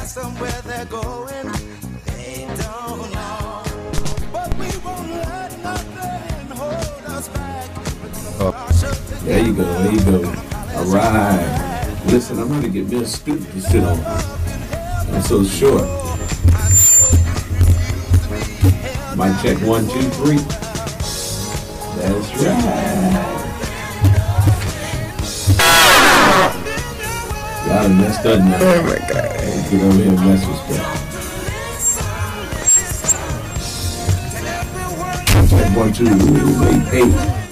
ask them where they're going, they don't know. But we won't let nothing hold us back. There you go, there you go. All right. Listen, I'm going to get me a stoop to sit on. I'm so short. Mic check 1, 2, 3. That's right. Y'all done messed up now. Oh my God. Get over here and mess with stuff. Check 1, 2, 8.